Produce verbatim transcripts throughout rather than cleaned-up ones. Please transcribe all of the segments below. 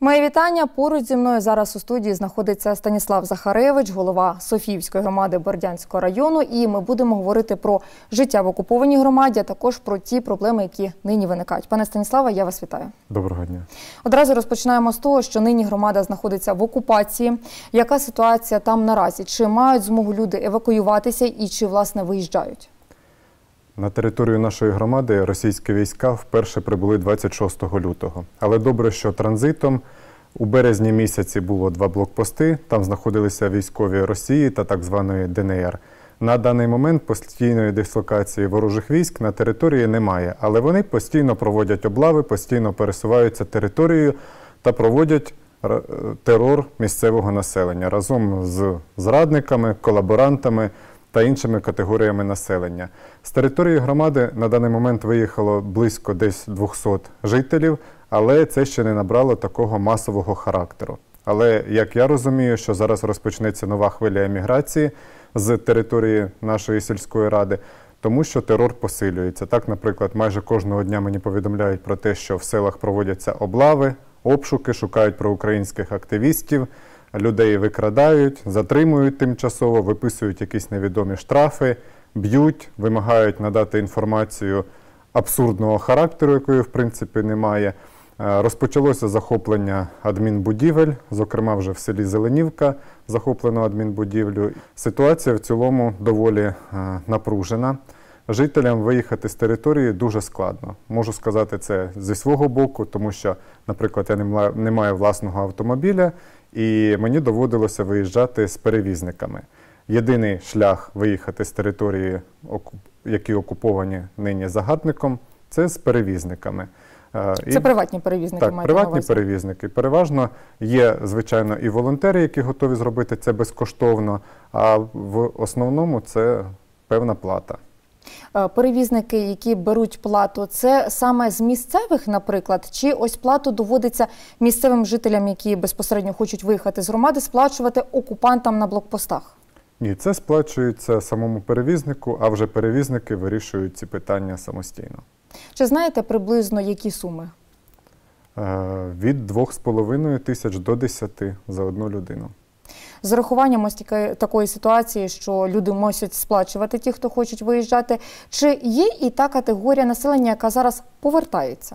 Моє вітання. Поруч зі мною зараз у студії знаходиться Станіслав Захаревич, голова Софіївської громади Бердянського району. І ми будемо говорити про життя в окупованій громаді, а також про ті проблеми, які нині виникають. Пане Станіславе, я вас вітаю. Доброго дня. Одразу розпочинаємо з того, що нині громада знаходиться в окупації. Яка ситуація там наразі? Чи мають змогу люди евакуюватися і чи, власне, виїжджають? На територію нашої громади російські війська вперше прибули двадцять шостого лютого. Але добре, що транзитом у березні місяці було два блокпости, там знаходилися військові Росії та так званої Д Н Р. На даний момент постійної дислокації ворожих військ на території немає, але вони постійно проводять облави, постійно пересуваються територією та проводять терор місцевого населення разом з зрадниками, колаборантами та іншими категоріями населення. З території громади на даний момент виїхало близько десь двохсот жителів, але це ще не набрало такого масового характеру. Але, як я розумію, що зараз розпочнеться нова хвиля еміграції з території нашої сільської ради, тому що терор посилюється. Так, наприклад, майже кожного дня мені повідомляють про те, що в селах проводяться облави, обшуки, шукають проукраїнських активістів, людей викрадають, затримують тимчасово, виписують якісь невідомі штрафи, б'ють, вимагають надати інформацію абсурдного характеру, якої в принципі немає. Розпочалося захоплення адмінбудівель, зокрема вже в селі Зеленівка захоплено адмінбудівлю. Ситуація в цілому доволі напружена. Жителям виїхати з території дуже складно. Можу сказати це зі свого боку, тому що, наприклад, я не маю власного автомобіля, і мені доводилося виїжджати з перевізниками. Єдиний шлях виїхати з території, які окуповані нині загарбником, це з перевізниками. Це і, приватні перевізники? Так, приватні перевізники. Переважно є, звичайно, і волонтери, які готові зробити це безкоштовно, а в основному це певна плата. Перевізники, які беруть плату, це саме з місцевих, наприклад, чи ось плату доводиться місцевим жителям, які безпосередньо хочуть виїхати з громади, сплачувати окупантам на блокпостах? Ні, це сплачується самому перевізнику, а вже перевізники вирішують ці питання самостійно. Чи знаєте приблизно які суми? Від двох з половиною тисяч до десяти за одну людину. З урахуванням ось такої ситуації, що люди мусять сплачувати ті, хто хочуть виїжджати, чи є і та категорія населення, яка зараз повертається?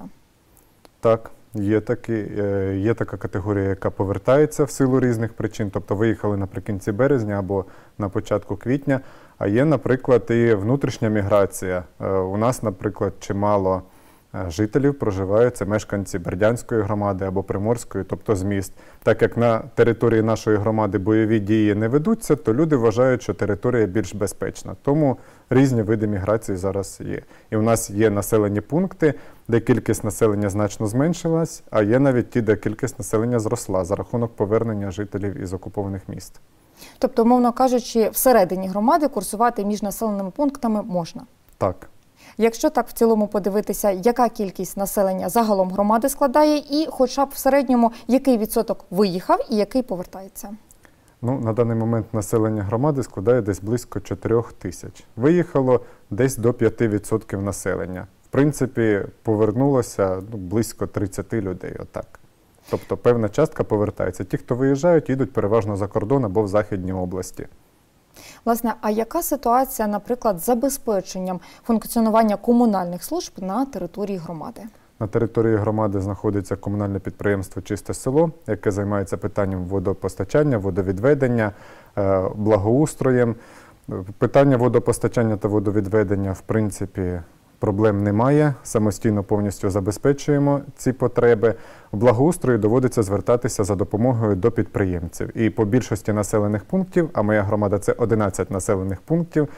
Так, є, такі, є така категорія, яка повертається в силу різних причин, тобто виїхали наприкінці березня або на початку квітня, а є, наприклад, і внутрішня міграція. У нас, наприклад, чимало жителів проживають, це мешканці Бердянської громади або Приморської, тобто з міст. Так як на території нашої громади бойові дії не ведуться, то люди вважають, що територія більш безпечна. Тому різні види міграції зараз є. І у нас є населені пункти, де кількість населення значно зменшилась, а є навіть ті, де кількість населення зросла за рахунок повернення жителів із окупованих міст. Тобто, мовно кажучи, всередині громади курсувати між населеними пунктами можна? Так. Якщо так в цілому подивитися, яка кількість населення загалом громади складає і хоча б в середньому, який відсоток виїхав і який повертається? Ну, на даний момент населення громади складає десь близько чотирьох тисяч. Виїхало десь до п'яти відсотків населення. В принципі, повернулося ну, близько тридцяти людей, отак. Тобто певна частка повертається. Ті, хто виїжджають, їдуть переважно за кордон або в Західній області. Власне, а яка ситуація, наприклад, з забезпеченням функціонування комунальних служб на території громади? На території громади знаходиться комунальне підприємство «Чисте село», яке займається питанням водопостачання, водовідведення, благоустроєм. Питання водопостачання та водовідведення, в принципі, проблем немає, самостійно повністю забезпечуємо ці потреби. В благоустрої доводиться звертатися за допомогою до підприємців. І по більшості населених пунктів, а моя громада – це одинадцять населених пунктів,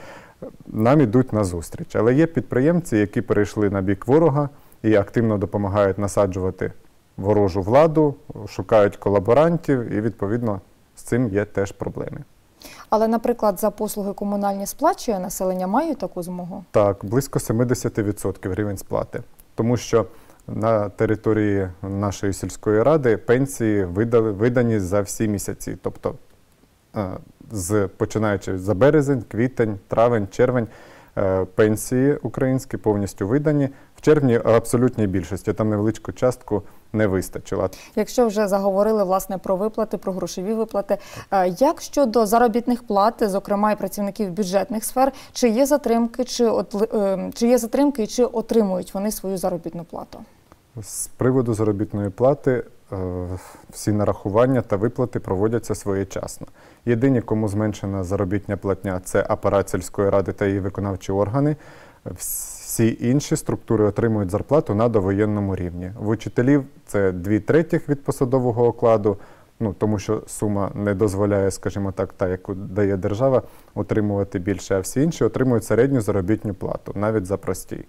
нам ідуть на зустріч. Але є підприємці, які перейшли на бік ворога і активно допомагають насаджувати ворожу владу, шукають колаборантів і, відповідно, з цим є теж проблеми. Але, наприклад, за послуги комунальні сплачує населення, має таку змогу? Так, близько сімдесят відсотків рівень сплати. Тому що на території нашої сільської ради пенсії видали, видані за всі місяці. Тобто, з, починаючи за березень, квітень, травень, червень, Е, Пенсії українські повністю видані. В червні абсолютній більшості, там невеличку частку не вистачило. Якщо вже заговорили власне про виплати, про грошові виплати, е, як щодо заробітних плат, зокрема і працівників бюджетних сфер, чи є затримки, чи, от, е, чи є затримки, і чи отримують вони свою заробітну плату? З приводу заробітної плати е, всі нарахування та виплати проводяться своєчасно. Єдині, кому зменшена заробітня платня – це апарат сільської ради та її виконавчі органи. Всі інші структури отримують зарплату на довоєнному рівні. В учителів це дві третіх від посадового окладу, ну, тому що сума не дозволяє, скажімо так, та, яку дає держава, отримувати більше, а всі інші отримують середню заробітну плату, навіть за простій.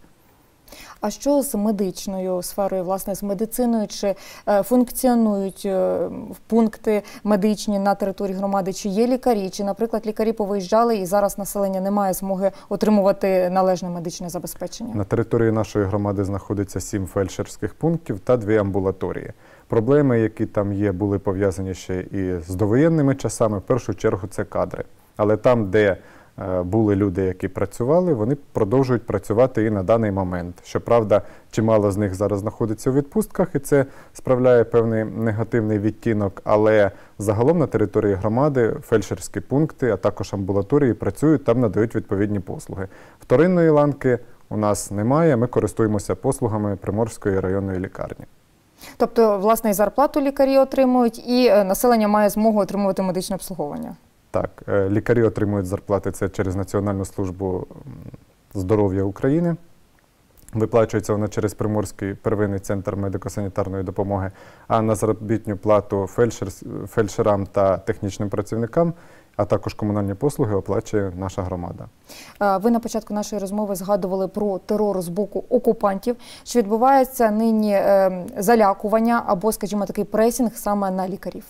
А що з медичною сферою, власне, з медициною? Чи е, функціонують е, пункти медичні на території громади? Чи є лікарі? Чи, наприклад, лікарі повиїжджали і зараз населення не має змоги отримувати належне медичне забезпечення? На території нашої громади знаходиться сім фельдшерських пунктів та дві амбулаторії. Проблеми, які там є, були пов'язані ще і з довоєнними часами. В першу чергу це кадри. Але там, де були люди, які працювали, вони продовжують працювати і на даний момент. Щоправда, чимало з них зараз знаходиться у відпустках, і це справляє певний негативний відтінок, але загалом на території громади фельдшерські пункти, а також амбулаторії працюють, там надають відповідні послуги. Вторинної ланки у нас немає, ми користуємося послугами Приморської районної лікарні. Тобто, власне, і зарплату лікарі отримують, і населення має змогу отримувати медичне обслуговування? Так, лікарі отримують зарплати, це через Національну службу здоров'я України. Виплачується вона через Приморський первинний центр медико-санітарної допомоги, а на заробітну плату фельдшер, фельдшерам та технічним працівникам, а також комунальні послуги оплачує наша громада. Ви на початку нашої розмови згадували про терор з боку окупантів. Чи відбувається нині залякування або, скажімо, такий пресінг саме на лікарів?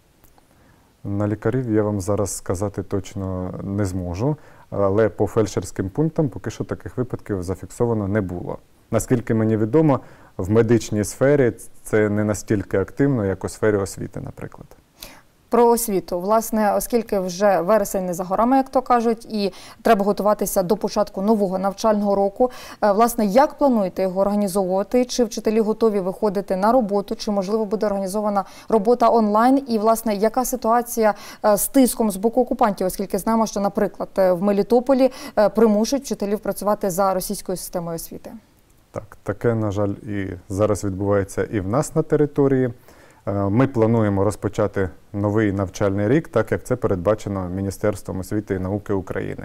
На лікарів я вам зараз сказати точно не зможу, але по фельдшерським пунктам поки що таких випадків зафіксовано не було. Наскільки мені відомо, в медичній сфері це не настільки активно, як у сфері освіти, наприклад. Про освіту. Власне, оскільки вже вересень не за горами, як то кажуть, і треба готуватися до початку нового навчального року. Власне, як плануєте його організовувати? Чи вчителі готові виходити на роботу? Чи, можливо, буде організована робота онлайн? І, власне, яка ситуація з тиском з боку окупантів? Оскільки знаємо, що, наприклад, в Мелітополі примушують вчителів працювати за російською системою освіти. Так, таке, на жаль, і зараз відбувається і в нас на території. Ми плануємо розпочати новий навчальний рік, так як це передбачено Міністерством освіти і науки України.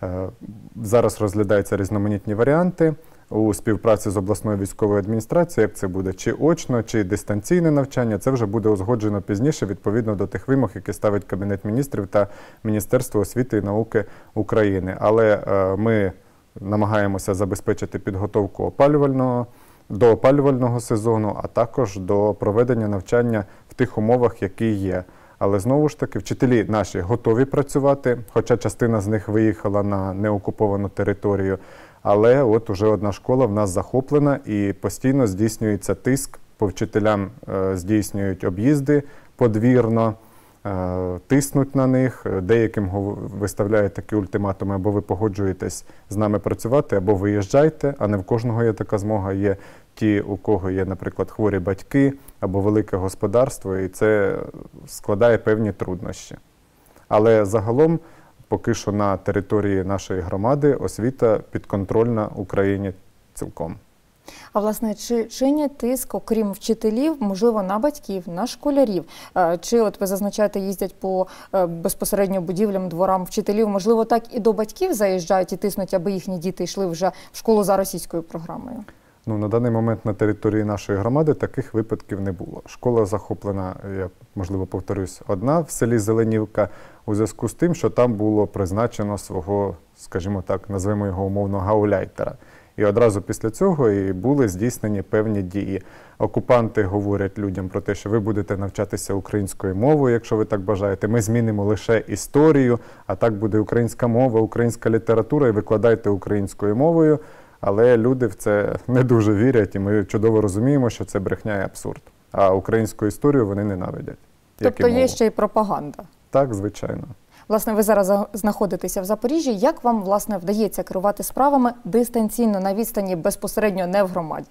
Зараз розглядаються різноманітні варіанти у співпраці з обласною військовою адміністрацією, як це буде чи очно, чи дистанційне навчання. Це вже буде узгоджено пізніше, відповідно до тих вимог, які ставить Кабінет міністрів та Міністерство освіти і науки України. Але ми намагаємося забезпечити підготовку опалювального до опалювального сезону, а також до проведення навчання в тих умовах, які є. Але знову ж таки, вчителі наші готові працювати, хоча частина з них виїхала на неокуповану територію. Але от уже одна школа в нас захоплена і постійно здійснюється тиск, по вчителям здійснюють об'їзди подвірно, тиснуть на них, деяким виставляють такі ультиматуми: або ви погоджуєтесь з нами працювати, або виїжджайте, а не в кожного є така змога. Є ті, у кого є, наприклад, хворі батьки або велике господарство, і це складає певні труднощі. Але загалом, поки що на території нашої громади освіта підконтрольна Україні цілком. А, власне, чи чинять тиск, окрім вчителів, можливо, на батьків, на школярів? Чи, от ви зазначаєте, їздять по безпосередньо будівлям, дворам вчителів, можливо, так і до батьків заїжджають і тиснуть, аби їхні діти йшли вже в школу за російською програмою? Ну, на даний момент на території нашої громади таких випадків не було. Школа захоплена, я, можливо, повторюсь, одна в селі Зеленівка, у зв'язку з тим, що там було призначено свого, скажімо так, назвемо його умовно, гауляйтера. І одразу після цього і були здійснені певні дії. Окупанти говорять людям про те, що ви будете навчатися українською мовою, якщо ви так бажаєте. Ми змінимо лише історію, а так буде українська мова, українська література, і викладайте українською мовою. Але люди в це не дуже вірять, і ми чудово розуміємо, що це брехня і абсурд. А українську історію вони ненавидять. Тобто є ще й пропаганда? Так, звичайно. Власне, ви зараз за- знаходитеся в Запоріжжі. Як вам, власне, вдається керувати справами дистанційно на відстані, безпосередньо не в громаді?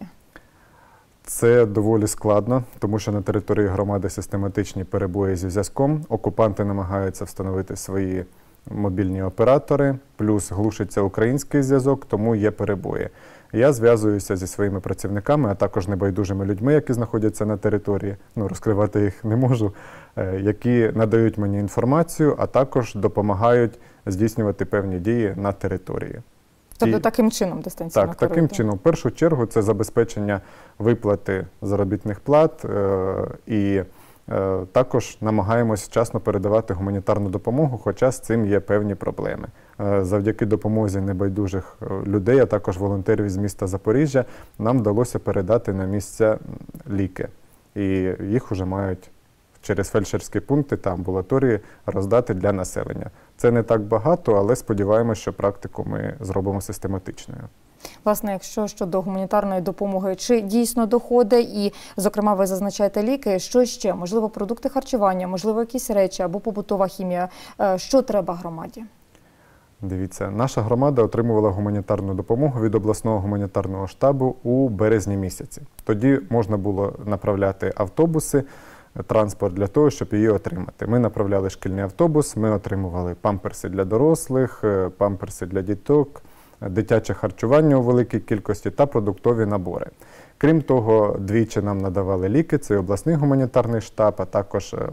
Це доволі складно, тому що на території громади систематичні перебої зі зв'язком. Окупанти намагаються встановити свої мобільні оператори, плюс глушиться український зв'язок, тому є перебої. Я зв'язуюся зі своїми працівниками, а також небайдужими людьми, які знаходяться на території, ну, розкривати їх не можу, е, які надають мені інформацію, а також допомагають здійснювати певні дії на території. Тобто І- таким чином дистанційно Так, таким керуєте? чином. В першу чергу це забезпечення виплати заробітних плат е, і е, також намагаємось вчасно передавати гуманітарну допомогу, хоча з цим є певні проблеми. Е, завдяки допомозі небайдужих е, людей, а також волонтерів з міста Запоріжжя, нам вдалося передати на місця м, ліки. І їх вже мають через фельдшерські пункти та амбулаторії роздати для населення. Це не так багато, але сподіваємося, що практику ми зробимо систематичною. Власне, якщо щодо гуманітарної допомоги, чи дійсно доходить, і, зокрема, ви зазначаєте ліки, що ще? Можливо, продукти харчування, можливо, якісь речі або побутова хімія. Е, Що треба громаді? Дивіться, наша громада отримувала гуманітарну допомогу від обласного гуманітарного штабу у березні місяці. Тоді можна було направляти автобуси, транспорт для того, щоб її отримати. Ми направляли шкільний автобус, ми отримували памперси для дорослих, е, памперси для діток, дитяче харчування у великій кількості та продуктові набори. Крім того, двічі нам надавали ліки, це і обласний гуманітарний штаб, а також е,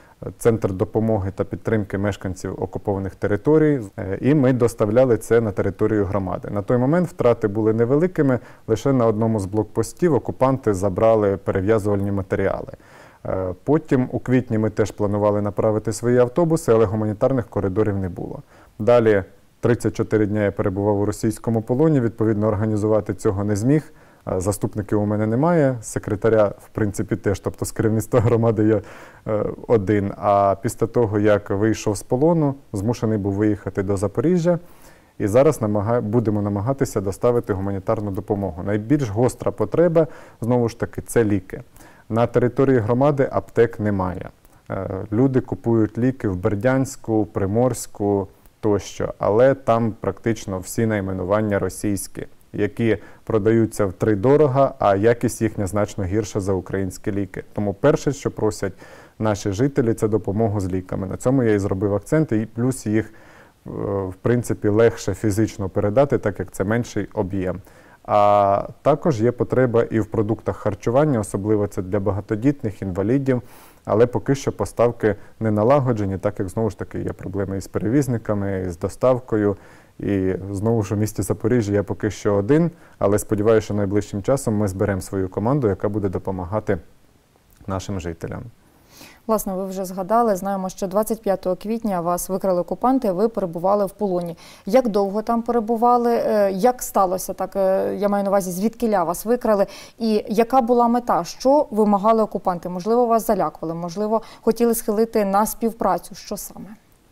Центр допомоги та підтримки мешканців окупованих територій, Е, і ми доставляли це на територію громади. На той момент втрати були невеликими, лише на одному з блокпостів окупанти забрали перев'язувальні матеріали. Е, Потім у квітні ми теж планували направити свої автобуси, але гуманітарних коридорів не було. Далі тридцять чотири дні я перебував у російському полоні, відповідно організувати цього не зміг. Е, Заступників у мене немає, секретаря, в принципі, теж, тобто з керівництва громади я е, один. А після того, як вийшов з полону, змушений був виїхати до Запоріжжя. І зараз намага... будемо намагатися доставити гуманітарну допомогу. Найбільш гостра потреба, знову ж таки, це ліки. На території громади аптек немає. Е, Люди купують ліки в Бердянську, Приморську тощо, але там практично всі найменування російські, які продаються втридорога, а якість їхня значно гірша за українські ліки. Тому перше, що просять наші жителі, це допомогу з ліками. На цьому я і зробив акцент, і плюс їх, е, в принципі, легше фізично передати, так як це менший об'єм. А також є потреба і в продуктах харчування, особливо це для багатодітних, інвалідів, але поки що поставки не налагоджені, так як, знову ж таки, є проблеми із перевізниками, з доставкою. І знову ж у місті Запоріжжя я поки що один, але сподіваюся, що найближчим часом ми зберемо свою команду, яка буде допомагати нашим жителям. Власне, ви вже згадали, знаємо, що двадцять п'ятого квітня вас викрали окупанти, ви перебували в полоні. Як довго там перебували? Е, Як сталося так? Е, Я маю на увазі, звідкіля вас викрали? І яка була мета? Що вимагали окупанти? Можливо, вас залякували, можливо, хотіли схилити на співпрацю. Що саме?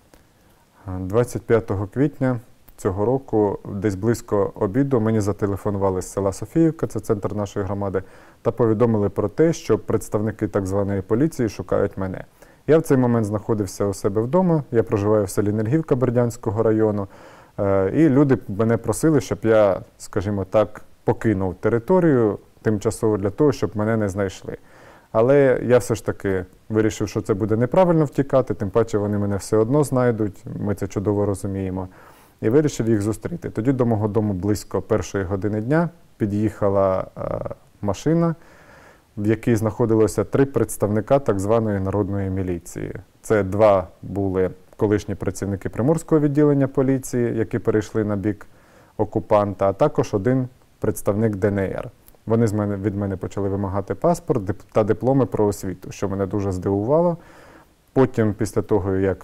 двадцять п'ятого квітня цього року, десь близько обіду, мені зателефонували з села Софіївка, це центр нашої громади, та повідомили про те, що представники так званої поліції шукають мене. Я в цей момент знаходився у себе вдома, я проживаю в селі Нельгівка Бердянського району, е, і люди мене просили, щоб я, скажімо так, покинув територію тимчасово для того, щоб мене не знайшли. Але я все ж таки вирішив, що це буде неправильно втікати, тим паче вони мене все одно знайдуть, ми це чудово розуміємо. І вирішив їх зустріти. Тоді до мого дому близько першої години дня під'їхала е, машина, в якій знаходилося три представника так званої народної міліції. Це два були колишні працівники Приморського відділення поліції, які перейшли на бік окупанта, а також один представник Де Ен Ер. Вони з мене, від мене почали вимагати паспорт та дипломи про освіту, що мене дуже здивувало. Потім, після того, як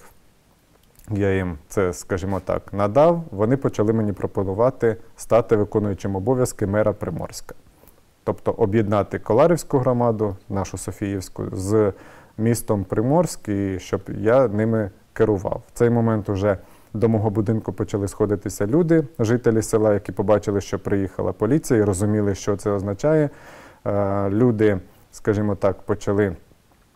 я їм це, скажімо так, надав, вони почали мені пропонувати стати виконуючим обов'язки мера Приморська. Тобто об'єднати Коларівську громаду, нашу Софіївську, з містом Приморськ, і щоб я ними керував. В цей момент уже до мого будинку почали сходитися люди, жителі села, які побачили, що приїхала поліція і розуміли, що це означає. Люди, скажімо так, почали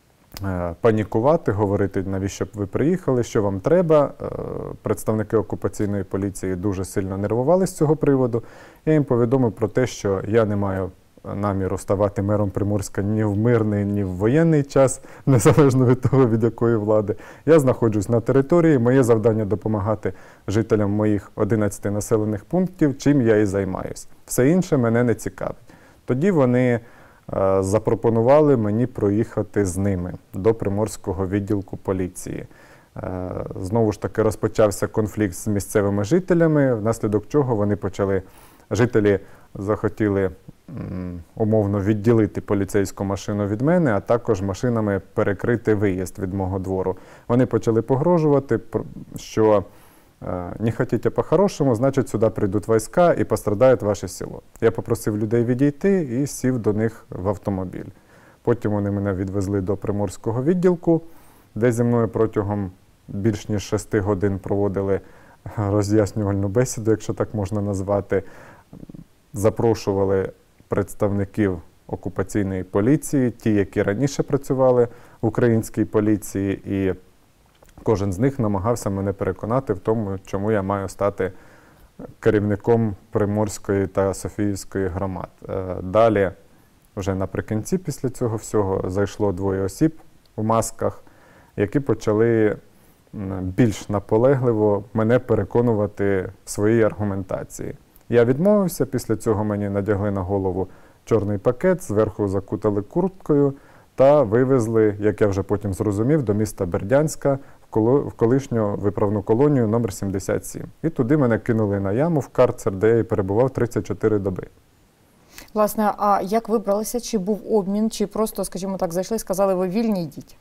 панікувати, говорити, навіщо б ви приїхали, що вам треба. Представники окупаційної поліції дуже сильно нервували з цього приводу. Я їм повідомив про те, що я не маю наміру ставати мером Приморська ні в мирний, ні в воєнний час, незалежно від того, від якої влади. Я знаходжусь на території, моє завдання допомагати жителям моїх одинадцяти населених пунктів, чим я і займаюсь. Все інше мене не цікавить. Тоді вони е, запропонували мені проїхати з ними до Приморського відділку поліції. Е, знову ж таки розпочався конфлікт з місцевими жителями, внаслідок чого вони почали, жителі захотіли умовно відділити поліцейську машину від мене, а також машинами перекрити виїзд від мого двору. Вони почали погрожувати, що не хочете по-хорошому, значить сюди прийдуть війська і пострадає ваше село. Я попросив людей відійти і сів до них в автомобіль. Потім вони мене відвезли до Приморського відділку, де зі мною протягом більш ніж шести годин проводили роз'яснювальну бесіду, якщо так можна назвати. Запрошували представників окупаційної поліції, ті, які раніше працювали в українській поліції, і кожен з них намагався мене переконати в тому, чому я маю стати керівником Приморської та Софіївської громад. Далі, вже наприкінці після цього всього, зайшло двоє осіб в масках, які почали більш наполегливо мене переконувати в своїй аргументації. Я відмовився, після цього мені надягли на голову чорний пакет, зверху закутали курткою та вивезли, як я вже потім зрозумів, до міста Бердянська в колишню виправну колонію номер сімдесят сім. І туди мене кинули на яму в карцер, де я і перебував тридцять чотири доби. Власне, а як вибралися? Чи був обмін, чи просто, скажімо так, зайшли і сказали, ви вільні, йдіть?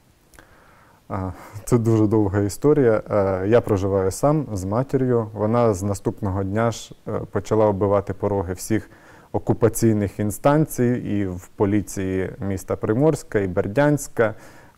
Це дуже довга історія. Я проживаю сам з матір'ю. Вона з наступного дня ж почала оббивати пороги всіх окупаційних інстанцій і в поліції міста Приморська, і Бердянська.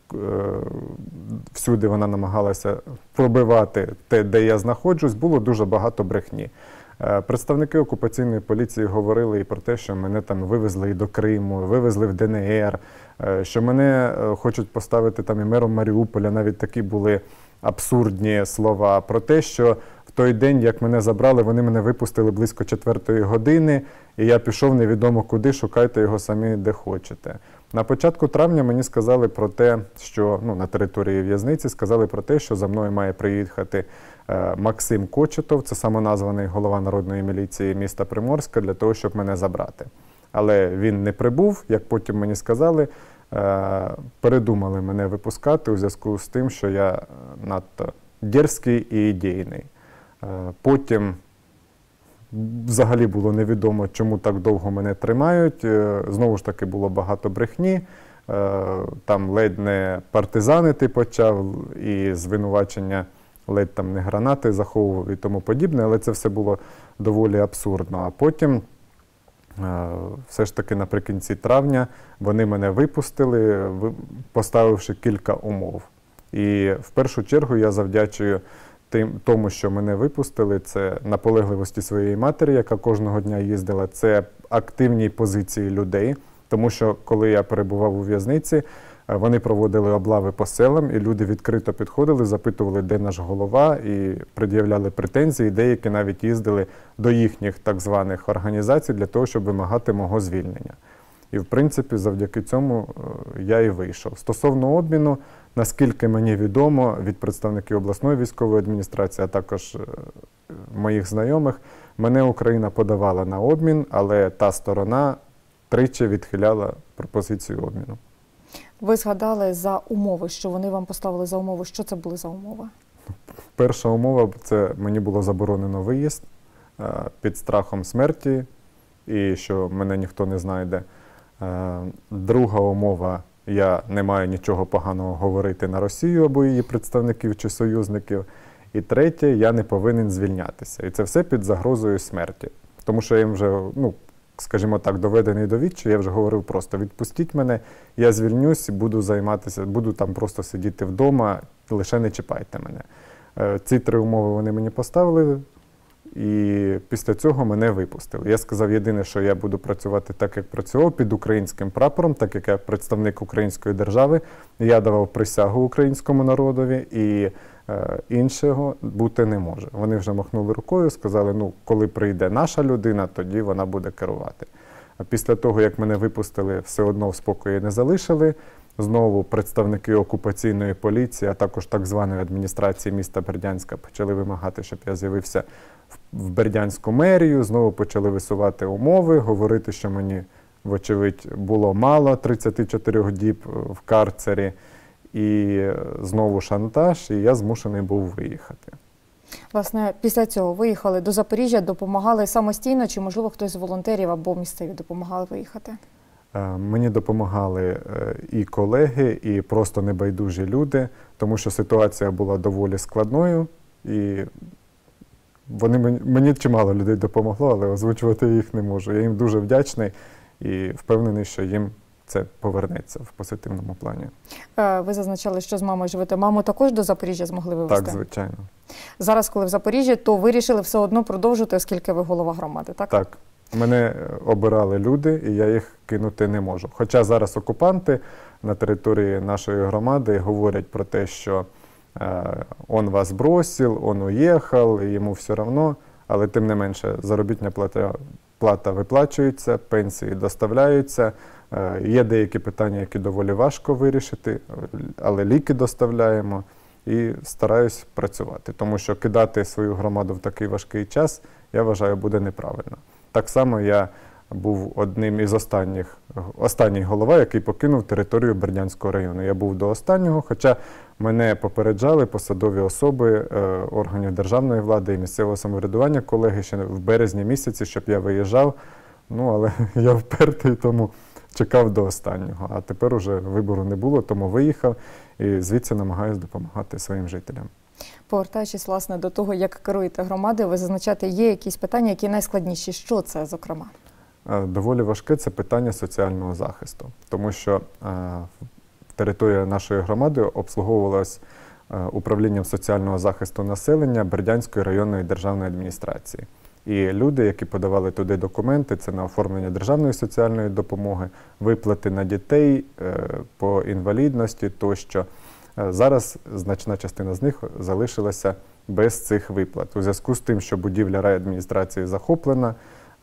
Всюди вона намагалася пробивати те, де я знаходжусь. Було дуже багато брехні. Представники окупаційної поліції говорили і про те, що мене там вивезли і до Криму, вивезли в Де Ен Ер, що мене хочуть поставити там і мером Маріуполя, навіть такі були абсурдні слова про те, що в той день, як мене забрали, вони мене випустили близько четвертої години, і я пішов невідомо куди, шукайте його самі де хочете. На початку травня мені сказали про те, що, ну, на території в'язниці сказали про те, що за мною має приїхати е, Максим Кочетов, це самоназваний голова народної міліції міста Приморська, для того, щоб мене забрати. Але він не прибув, як потім мені сказали, е, передумали мене випускати у зв'язку з тим, що я надто дерзкий і ідейний. Е, потім взагалі було невідомо, чому так довго мене тримають. Знову ж таки, було багато брехні. Там ледь не партизани ти почав, і звинувачення ледь там не гранати заховував і тому подібне, але це все було доволі абсурдно. А потім, все ж таки наприкінці травня, вони мене випустили, поставивши кілька умов. І в першу чергу я завдячую тому, що мене випустили, це наполегливості своєї матері, яка кожного дня їздила, це активній позиції людей, тому що коли я перебував у в'язниці, вони проводили облави по селам, і люди відкрито підходили, запитували, де наш голова, і пред'являли претензії, деякі навіть їздили до їхніх так званих організацій для того, щоб вимагати мого звільнення. І, в принципі, завдяки цьому я і вийшов. Стосовно обміну, наскільки мені відомо від представників обласної військової адміністрації, а також моїх знайомих, мене Україна подавала на обмін, але та сторона тричі відхиляла пропозицію обміну. Ви згадали за умови, що вони вам поставили за умови. Що це були за умови? Перша умова – це мені було заборонено виїзд під страхом смерті і що мене ніхто не знайде. Друга умова – я не маю нічого поганого говорити на Росію або її представників чи союзників. І третє – я не повинен звільнятися. І це все під загрозою смерті. Тому що я їм вже, ну, скажімо так, доведений до відчаю, я вже говорив просто: відпустіть мене, я звільнюсь, буду займатися, буду там просто сидіти вдома, лише не чіпайте мене. Ці три умови вони мені поставили, І після цього мене випустили. Я сказав єдине, що я буду працювати так, як працював, під українським прапором, так як я представник української держави. Я давав присягу українському народові, і е, іншого бути не може. Вони вже махнули рукою, сказали, ну, коли прийде наша людина, тоді вона буде керувати. А після того, як мене випустили, все одно в спокої не залишили. Знову представники окупаційної поліції, а також так званої адміністрації міста Бердянська почали вимагати, щоб я з'явився в Бердянську мерію, знову почали висувати умови, говорити, що мені, вочевидь, було мало тридцяти чотирьох діб в карцері, і знову шантаж, і я змушений був виїхати. Власне, після цього виїхали до Запоріжжя, допомагали самостійно, чи, можливо, хтось з волонтерів або місцеві допомагали виїхати? Мені допомагали і колеги, і просто небайдужі люди, тому що ситуація була доволі складною, і вони мені, мені чимало людей допомогло, але озвучувати їх не можу. Я їм дуже вдячний і впевнений, що їм це повернеться в позитивному плані. Ви зазначали, що з мамою живете. Маму також до Запоріжжя змогли вивезти? Так, звичайно. Зараз, коли в Запоріжжі, то вирішили все одно продовжити, оскільки ви голова громади, так? Так. Мене обирали люди, і я їх кинути не можу. Хоча зараз окупанти на території нашої громади говорять про те, що е, он вас бросив, он уїхав, йому все одно, але тим не менше заробітна плата, плата виплачується, пенсії доставляються. Е, є деякі питання, які доволі важко вирішити, але ліки доставляємо і стараюсь працювати. Тому що кидати свою громаду в такий важкий час, я вважаю, буде неправильно. Так само я був одним із останніх, останній голова, який покинув територію Бердянського району. Я був до останнього, хоча мене попереджали посадові особи е, органів державної влади і місцевого самоврядування, колеги, ще в березні місяці, щоб я виїжджав. Ну, але я впертий, тому чекав до останнього. А тепер уже вибору не було, тому виїхав і звідси намагаюся допомагати своїм жителям. Повертаючись, власне, до того, як керуєте громадою, ви зазначаєте, є якісь питання, які найскладніші. Що це, зокрема? Доволі важке – це питання соціального захисту. Тому що територія нашої громади обслуговувалась управлінням соціального захисту населення Бердянської районної державної адміністрації. І люди, які подавали туди документи, це на оформлення державної соціальної допомоги, виплати на дітей по інвалідності тощо. Зараз значна частина з них залишилася без цих виплат. У зв'язку з тим, що будівля райадміністрації захоплена,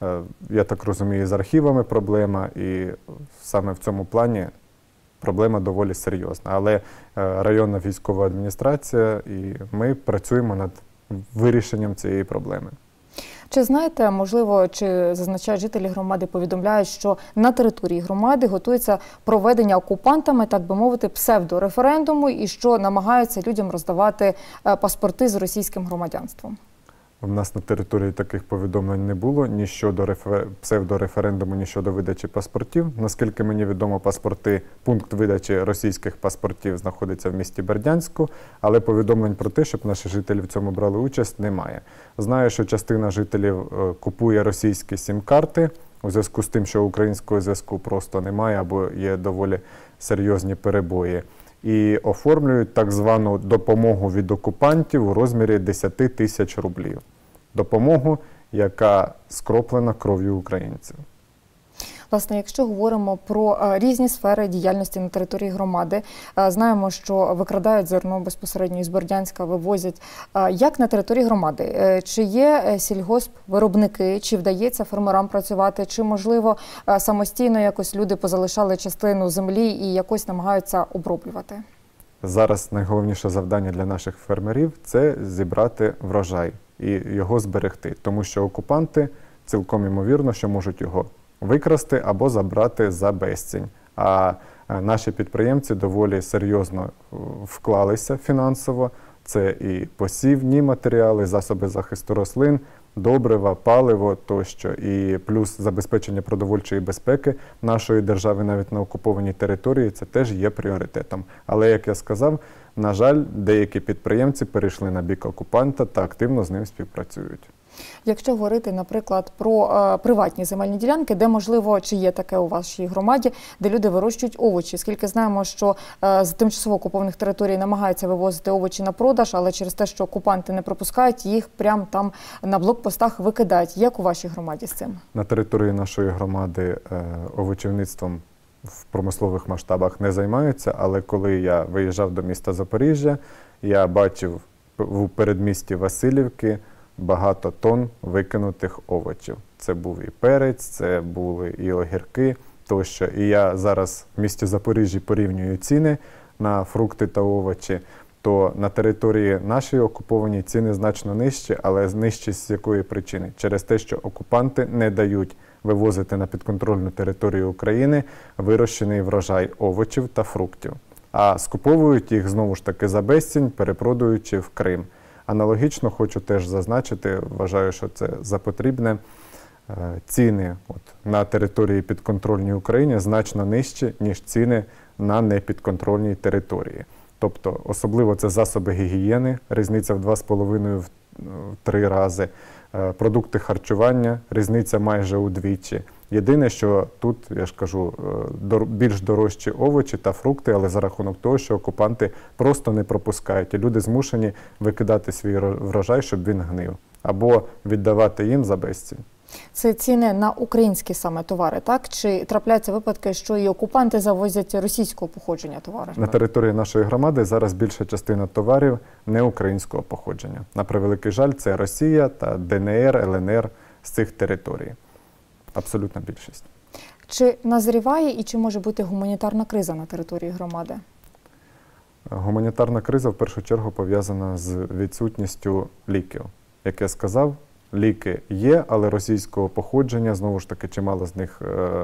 я так розумію, з архівами проблема, і саме в цьому плані проблема доволі серйозна. Але районна військова адміністрація і ми працюємо над вирішенням цієї проблеми. Чи знаєте, можливо, чи зазначають жителі громади, повідомляють, що на території громади готується проведення окупантами, так би мовити, псевдореферендуму, і що намагаються людям роздавати паспорти з російським громадянством? У нас на території таких повідомлень не було ні щодо рефер... псевдореферендуму, ні щодо видачі паспортів. Наскільки мені відомо, паспорти, пункт видачі російських паспортів знаходиться в місті Бердянську, але повідомлень про те, щоб наші жителі в цьому брали участь, немає. Знаю, що частина жителів купує російські сім-карти у зв'язку з тим, що українського зв'язку просто немає або є доволі серйозні перебої. І оформлюють так звану допомогу від окупантів у розмірі десять тисяч рублів. Допомогу, яка скроплена кров'ю українців. Власне, якщо говоримо про різні сфери діяльності на території громади, знаємо, що викрадають зерно безпосередньо із Бердянська, вивозять. Як на території громади? Чи є сільгоспвиробники, чи вдається фермерам працювати, чи, можливо, самостійно якось люди позалишали частину землі і якось намагаються оброблювати? Зараз найголовніше завдання для наших фермерів – це зібрати врожай і його зберегти, тому що окупанти цілком ймовірно, що можуть його викрасти або забрати за безцінь. А наші підприємці доволі серйозно вклалися фінансово. Це і посівні матеріали, засоби захисту рослин, добрива, паливо тощо. І плюс забезпечення продовольчої безпеки нашої держави навіть на окупованій території – це теж є пріоритетом. Але, як я сказав, на жаль, деякі підприємці перейшли на бік окупанта та активно з ним співпрацюють. Якщо говорити, наприклад, про е, приватні земельні ділянки, де, можливо, чи є таке у вашій громаді, де люди вирощують овочі. Скільки знаємо, що е, з тимчасово окупованих територій намагаються вивозити овочі на продаж, але через те, що окупанти не пропускають, їх прямо там на блокпостах викидають. Як у вашій громаді з цим? На території нашої громади е, овочівництвом в промислових масштабах не займаються, але коли я виїжджав до міста Запоріжжя, я бачив в передмісті Василівки багато тонн викинутих овочів. Це був і перець, це були і огірки тощо. І я зараз в місті Запоріжжя порівнюю ціни на фрукти та овочі, то на території нашої окупованій ціни значно нижчі, але нижчі з якої причини? Через те, що окупанти не дають вивозити на підконтрольну територію України вирощений врожай овочів та фруктів, а скуповують їх знову ж таки за безцінь, перепродаючи в Крим. Аналогічно хочу теж зазначити, вважаю, що це за потрібне, ціни от, на території підконтрольній Україні значно нижчі, ніж ціни на непідконтрольній території. Тобто, особливо це засоби гігієни, різниця в два з половиною - три рази, продукти харчування, різниця майже удвічі. Єдине, що тут, я ж кажу, більш дорожчі овочі та фрукти, але за рахунок того, що окупанти просто не пропускають. І люди змушені викидати свій врожай, щоб він гнив. Або віддавати їм за безцінь. Це ціни на українські саме товари, так? Чи трапляються випадки, що і окупанти завозять російського походження товари? На території нашої громади зараз більша частина товарів не українського походження. На превеликий жаль, це Росія та Де Ен Ер, Ел Ен Ер з цих територій. Абсолютна більшість. Чи назріває і чи може бути гуманітарна криза на території громади? Гуманітарна криза в першу чергу пов'язана з відсутністю ліків. Як я сказав, ліки є, але російського походження, знову ж таки, чимало з них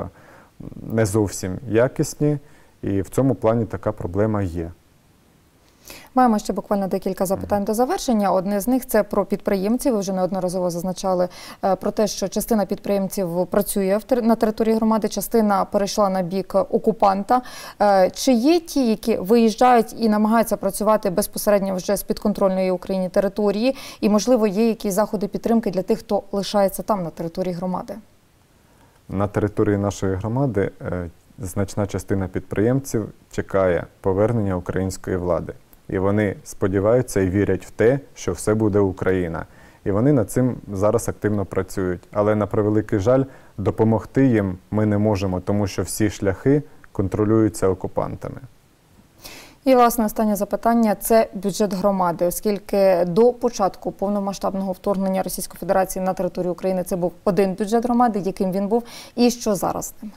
не зовсім якісні, і в цьому плані така проблема є. Маємо ще буквально декілька запитань до завершення. Одне з них – це про підприємців. Ви вже неодноразово зазначали про те, що частина підприємців працює на території громади, частина перейшла на бік окупанта. Чи є ті, які виїжджають і намагаються працювати безпосередньо вже з підконтрольної Україні території? І, можливо, є якісь заходи підтримки для тих, хто лишається там, на території громади? На території нашої громади значна частина підприємців чекає повернення української влади. І вони сподіваються і вірять в те, що все буде Україна. І вони над цим зараз активно працюють. Але, на превеликий жаль, допомогти їм ми не можемо, тому що всі шляхи контролюються окупантами. І, власне, останнє запитання – це бюджет громади, оскільки до початку повномасштабного вторгнення Російської Федерації на територію України це був один бюджет громади, яким він був, і що зараз з ним?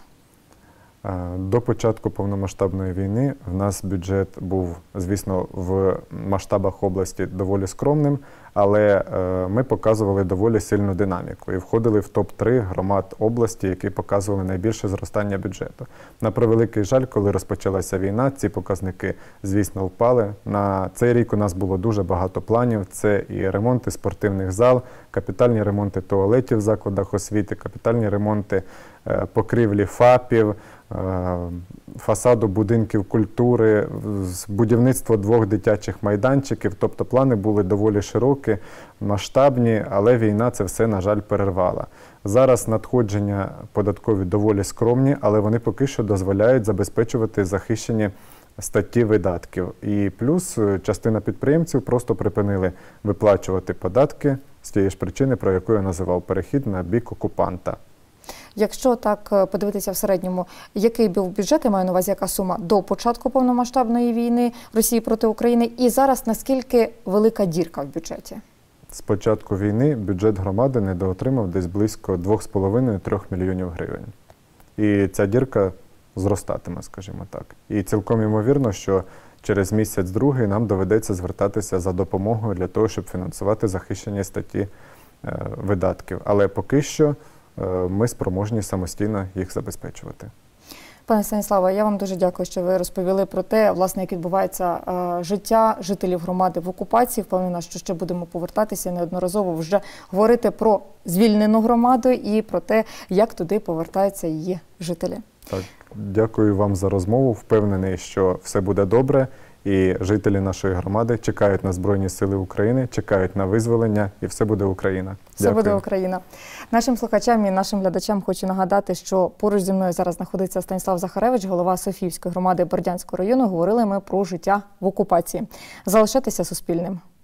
До початку повномасштабної війни в нас бюджет був, звісно, в масштабах області доволі скромним, але ми показували доволі сильну динаміку і входили в топ три громад області, які показували найбільше зростання бюджету. На превеликий жаль, коли розпочалася війна, ці показники, звісно, впали. На цей рік у нас було дуже багато планів. Це і ремонти спортивних зал, капітальні ремонти туалетів в закладах освіти, капітальні ремонти покрівлі ФАПів, фасаду будинків культури, будівництво двох дитячих майданчиків. Тобто плани були доволі широкі, масштабні, але війна це все, на жаль, перервала. Зараз надходження податкові доволі скромні, але вони поки що дозволяють забезпечувати захищені статті видатків. І плюс частина підприємців просто припинили виплачувати податки з тієї ж причини, про яку я називав, перехід на бік окупанта. Якщо так подивитися в середньому, який був бюджет, я маю на увазі, яка сума до початку повномасштабної війни Росії проти України, і зараз наскільки велика дірка в бюджеті? З початку війни бюджет громади недоотримав десь близько двох з половиною - трьох мільйонів гривень. І ця дірка зростатиме, скажімо так. І цілком ймовірно, що через місяць-другий нам доведеться звертатися за допомогою для того, щоб фінансувати захищені статті е, видатків. Але поки що ми спроможні самостійно їх забезпечувати. Пане Станіславе, я вам дуже дякую, що ви розповіли про те, власне, як відбувається е, життя жителів громади в окупації. Впевнена, що ще будемо повертатися неодноразово вже говорити про звільнену громаду і про те, як туди повертаються її жителі. Так, дякую вам за розмову. Впевнений, що все буде добре І жителі нашої громади чекають на Збройні Сили України, чекають на визволення, і все буде Україна. Все Дякую. буде Україна. Нашим слухачам і нашим глядачам хочу нагадати, що поруч зі мною зараз знаходиться Станіслав Захаревич, голова Софіївської громади Бердянського району. Говорили ми про життя в окупації. Залишайтеся Суспільним.